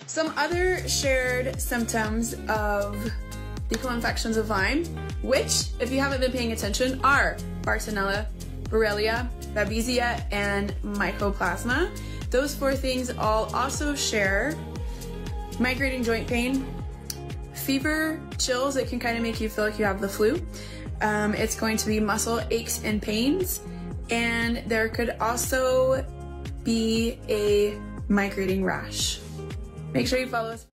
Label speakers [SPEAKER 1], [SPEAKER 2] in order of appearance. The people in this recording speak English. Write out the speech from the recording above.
[SPEAKER 1] Some other shared symptoms of the co-infections of Lyme, which, if you haven't been paying attention, are Bartonella, Borrelia, Babesia, and Mycoplasma. Those 4 things all also share migrating joint pain, fever, chills that can kind of make you feel like you have the flu. It's going to be muscle aches and pains, and there could also be a migrating rash. Make sure you follow us.